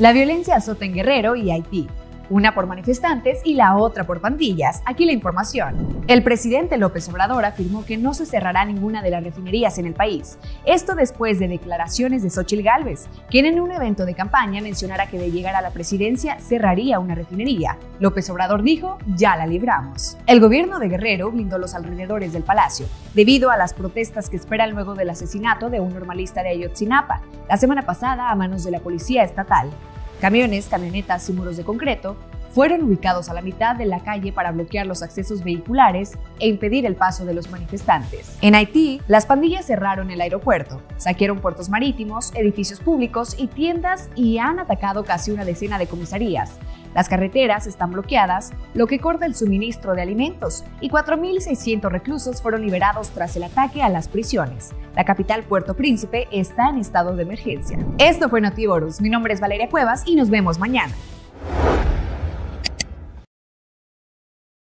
La violencia azota en Guerrero y Haití, una por manifestantes y la otra por pandillas. Aquí la información. El presidente López Obrador afirmó que no se cerrará ninguna de las refinerías en el país. Esto después de declaraciones de Xóchitl Gálvez, quien en un evento de campaña mencionara que de llegar a la presidencia cerraría una refinería. López Obrador dijo, ya la libramos. El gobierno de Guerrero blindó los alrededores del palacio, debido a las protestas que esperan luego del asesinato de un normalista de Ayotzinapa, la semana pasada a manos de la policía estatal. Camiones, camionetas y muros de concreto fueron ubicados a la mitad de la calle para bloquear los accesos vehiculares e impedir el paso de los manifestantes. En Haití, las pandillas cerraron el aeropuerto, saquearon puertos marítimos, edificios públicos y tiendas y han atacado casi una decena de comisarías. Las carreteras están bloqueadas, lo que corta el suministro de alimentos, y 4.600 reclusos fueron liberados tras el ataque a las prisiones. La capital, Puerto Príncipe, está en estado de emergencia. Esto fue Notivorus. Mi nombre es Valeria Cuevas y nos vemos mañana.